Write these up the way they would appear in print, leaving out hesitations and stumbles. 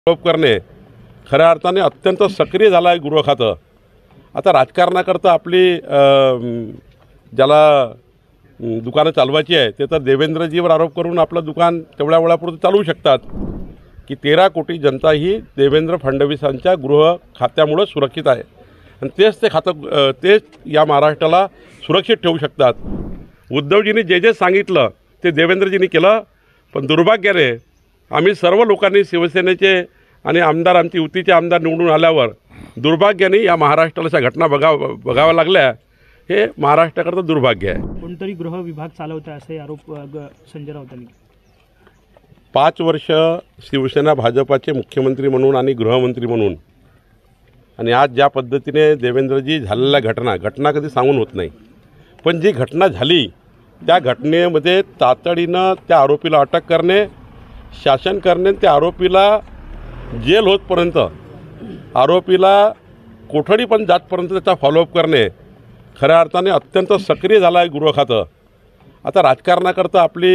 आरोप करणे खऱ्या अर्थाने अत्यंत सक्रिय झाला आहे गृह खातं। आता राजकारणाकरता आपली ज्याला दुकानं चालवायची आहे ते तर देवेंद्रजीवर आरोप करून आपलं दुकान तेवढ्या वेळापुरतं चालवू शकतात की 13 कोटी जनता ही देवेंद्र फडणवीसांच्या गृह खात्यामुळे सुरक्षित आहे आणि तेच ते खातं तेच या महाराष्ट्राला सुरक्षित ठेवू शकतात। उद्धवजींनी जे जे सांगितलं ते देवेंद्रजींनी केलं, पण दुर्भाग्याने आम्ही सर्व लोकांनी शिवसेनेचे आणि आमदार आमची युतीचे आमदार निवडून आल्यावर दुर्भाग्याने या महाराष्ट्राला अशा घटना बघाव्या लागल्या। हे महाराष्ट्राकरता दुर्भाग्य आहे। कोणतरी गृह विभाग चालवता असे आरोप संजय राऊतांनी 5 वर्ष शिवसेना भाजपाचे मुख्यमंत्री म्हणून आणि गृहमंत्री म्हणून आणि आज ज्या पद्धतीने देवेंद्रजी झालेल्या घटना कधी सांगून होत नाही, पण जी घटना झाली त्या घटनेमध्ये तातडीनं त्या आरोपीला अटक करणे, शासन करणे, त्या आरोपीला जेल होतपर्यंत आरोपीला कोठडी पण जातपर्यंत त्याचा फॉलोअप करणे खऱ्या अर्थाने अत्यंत सक्रिय झाला आहे गृह खातं। आता राजकारणाकरता आपली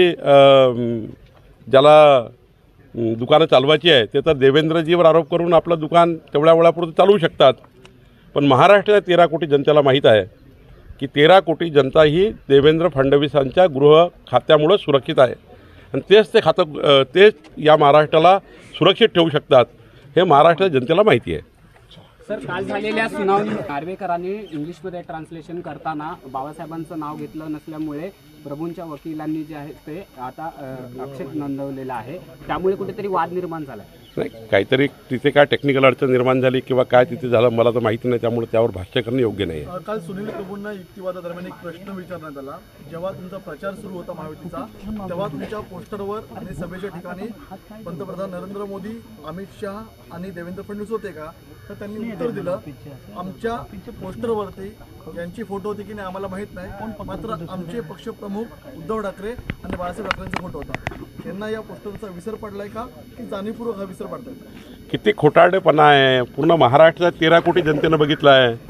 ज्याला दुकानं चालवायची आहे ते तर देवेंद्रजीवर आरोप करून आपलं दुकान तेवढ्या वेळापुरतं चालवू शकतात, पण महाराष्ट्राच्या 13 कोटी जनतेला माहीत आहे की 13 कोटी जनता ही देवेंद्र फडणवीसांच्या गृह खात्यामुळे सुरक्षित आहे आणि तेच ते खातं तेच या महाराष्ट्राला सुरक्षित ठेवू शकतात। हे महाराष्ट्राच्या जनतेला माहिती आहे। सर, काल झालेल्या सुनावणी नार्वेकरांनी इंग्लिशमध्ये ट्रान्सलेशन करताना बाबासाहेबांचं नाव घेतलं नसल्यामुळे प्रभूंच्या वकिलांनी जे आहे ते आता आक्षेप नोंदवलेला आहे, त्यामुळे कुठेतरी वाद निर्माण झाला नाही, काहीतरी तिथे काय टेक्निकल अडचण निर्माण झाली किंवा काय तिथे झालं मला तर माहिती नाही, त्यामुळे त्यावर भाष्य करणे योग्य नाही आहे। काल सुनील प्रभूंना युक्तिवादादरम्यान एक प्रश्न विचारण्यात आला, जेव्हा तुमचा प्रचार सुरू होता महायुतीचा तेव्हा तुमच्या पोस्टरवर आणि सभेच्या ठिकाणी पंतप्रधान नरेंद्र मोदी, अमित शहा आणि देवेंद्र फडणवीस होते का? तर त्यांनी उत्तर दिलं, आमच्या पोस्टरवरती यांची फोटो होती की नाही आम्हाला माहीत नाही, मात्र आमचे पक्षप्रमुख उद्धव ठाकरे आणि बाळासाहेब ठाकरेंचा फोटो होता। त्यांना या पोस्टरचा विसर पडलाय का की जाणीवपूर्वक हा विसर पडताय? किती खोटारडेपणा आहे। पूर्ण महाराष्ट्रात 13 कोटी जनतेनं बघितलं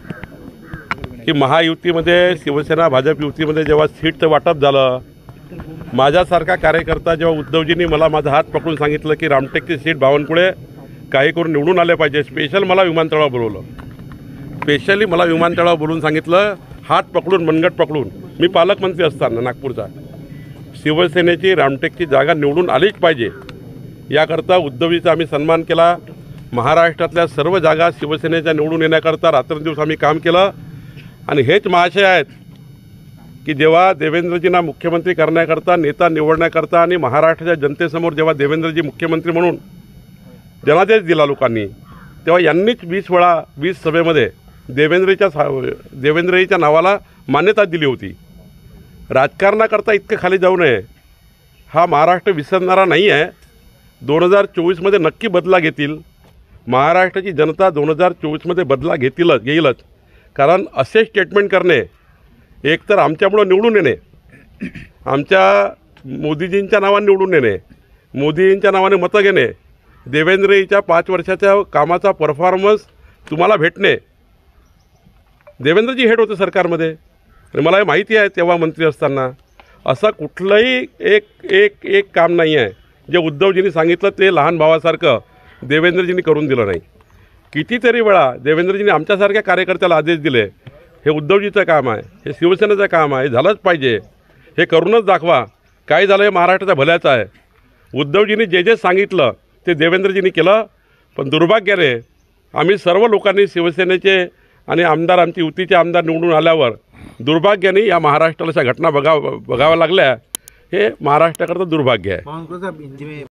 आहे की महायुतीमध्ये शिवसेना भाजप युतीमध्ये जेव्हा सीटचं वाटप झालं, माझ्यासारखा कार्यकर्ता जेव्हा उद्धवजींनी मला माझा हात पकडून सांगितलं की रामटेकची सीट बावनकुळे काही करून निवडून आले पाहिजे, स्पेशल मला विमानतळावर बोलवलं, स्पेशली मला विमानतळावर बोलून सांगितलं हात पकडून मनगट पकडून, मी पालकमंत्री असताना नागपूरचा, शिवसेनेची रामटेकची जागा निवडून आलीच पाहिजे याकरता उद्धवजीचा आम्ही सन्मान केला। महाराष्ट्रातल्या सर्व जागा शिवसेनेच्या निवडून येण्याकरता रात्रंदिवस आम्ही काम केलं आणि हेच महाशय आहेत की जेव्हा देवेंद्रजींना मुख्यमंत्री करण्याकरता, नेता निवडण्याकरता आणि महाराष्ट्राच्या जनतेसमोर जेव्हा देवेंद्रजी मुख्यमंत्री म्हणून जनादेश दिला लोकांनी, तेव्हा यांनीच 20 सभेमध्ये देवेंद्रजीच्या नावाला मान्यता दिली होती। राजकारणाकरता इतकं खाली जाऊ नये, हा महाराष्ट्र विसरणारा नाही आहे। 2024मध्ये नक्की बदला घेतील, महाराष्ट्राची जनता 2024मध्ये बदला घेईलच, कारण असे स्टेटमेंट करणे एकतर आमच्यामुळं निवडून येणे, आमच्या मोदीजींच्या नावाने निवडून येणे, मोदीजींच्या नावाने मतं घेणे, देवेंद्रजीच्या 5 वर्षाच्या कामाचा परफॉर्मन्स तुम्हाला भेटणे। देवेंद्रजी हेड होते सरकारमध्ये आणि मला हे माहिती आहे तेव्हा मंत्री असताना असं कुठलंही एक काम नाही आहे जे उद्धवजींनी सांगितलं ते लहान भावासारखं देवेंद्रजींनी करून दिलं नाही। कितीतरी वेळा देवेंद्रजींनी आमच्यासारख्या कार्यकर्त्याला आदेश दिले, हे उद्धवजीचं काम आहे, हे शिवसेनेचं काम आहे, हे झालंच पाहिजे, हे करूनच दाखवा, काय झालं हे महाराष्ट्राच्या भल्याचं आहे। उद्धवजींनी जे जे सांगितलं ते देवेंद्रजींनी केलं, पण दुर्भाग्याने आम्ही सर्व लोकांनी शिवसेनेचे आणि आमदार आमची युतीचे आमदार निवडून आल्यावर दुर्भाग्याने या महाराष्ट्राला अशा घटना बघाव्या लागल्या। हे महाराष्ट्राकरता दुर्भाग्य आहे।